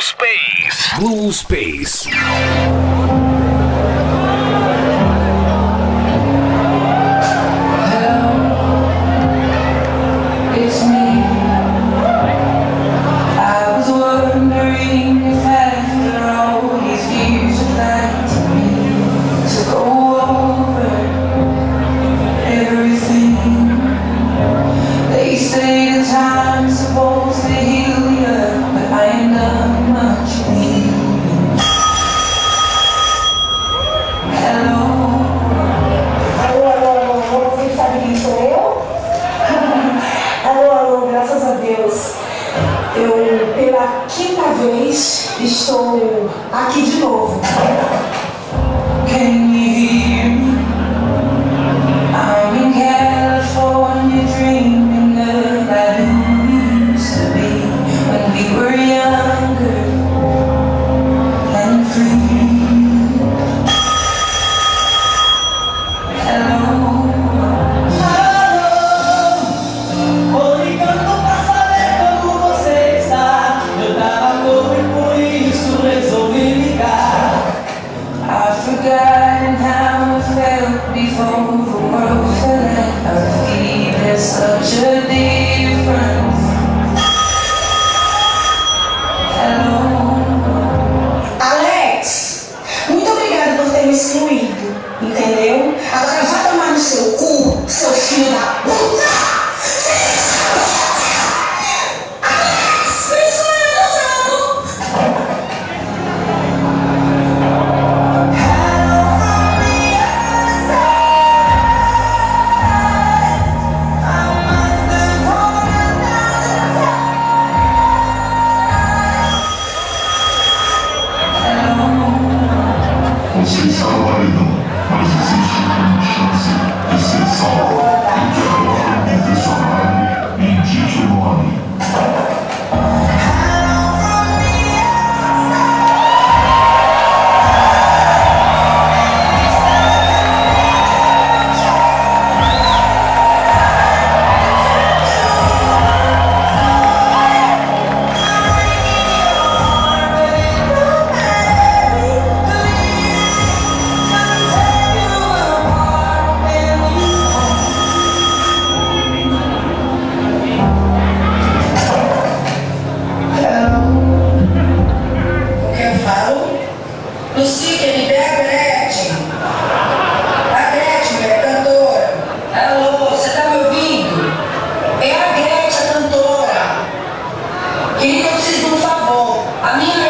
Space. Blue Space. Eu, pela quinta vez, estou aqui de novo. Can you hear me? I'm in California dreaming about who we used to be when we were younger and free. Hello. Forgotten how it felt before the world fell at our feet. There's such a difference. Hello. Alex, muito obrigada por ter me excluído, entendeu? Agora vai tomar no seu cu, seu filho da puta! Você está no paredão, mas existe uma chance de ser salvo. Interroga o confessionário e indite o nome. Lucy, quem me der a Gretchen. A Gretchen é cantora. Alô, você tá me ouvindo? É a Gretchen, a cantora. Querida, eu preciso de um favor. A minha